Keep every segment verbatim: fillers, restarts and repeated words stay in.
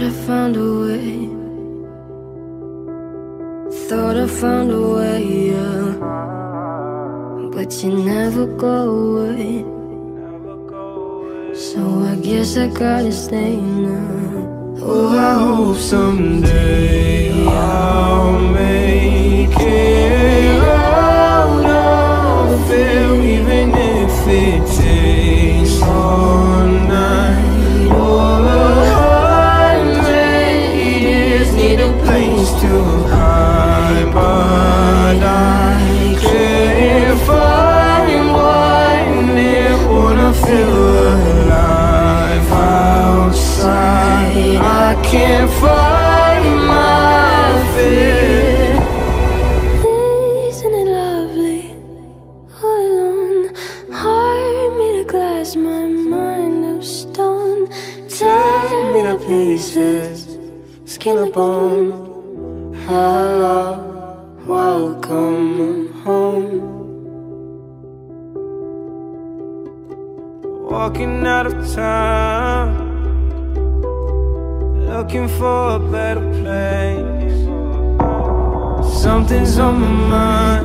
I found a way. Thought I found a way, yeah. But you never go away. So I guess I gotta stay now. Oh, I hope someday I'll make it out of there, even if it takes all night or a hundred years. Need a place to hide, but I can't find one there. Wanna feel alive outside. I can't find my fear. Isn't it lovely? All alone, heart made of glass, my mind of stone. Tear me to pieces, skin and bone. Hello, welcome home. Walking out of town, looking for a better place. Something's on my mind,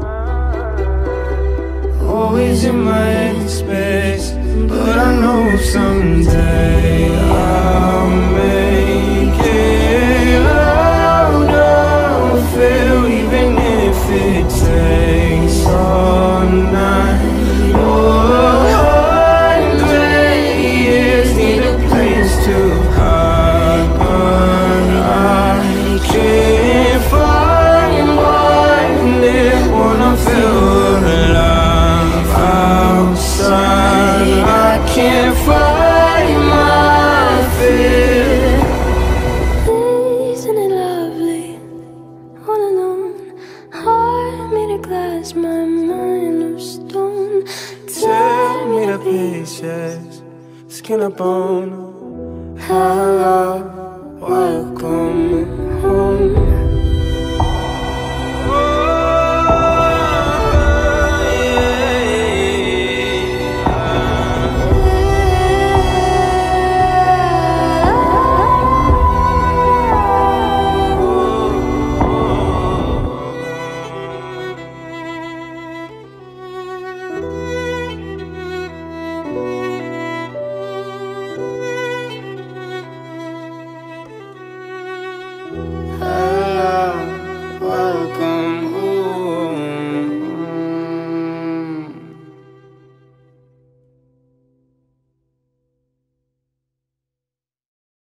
always in my headspace. But I know someday I'll make it out of it, even if it takes all night or a hundred years. Need a place to hide, but I can't find one there. Wanna feel alive outside. I can't find my fear. Isn't it lovely? All alone, heart made of glass, my mind of stone. Tear me to pieces, skin and bone. Hello, welcome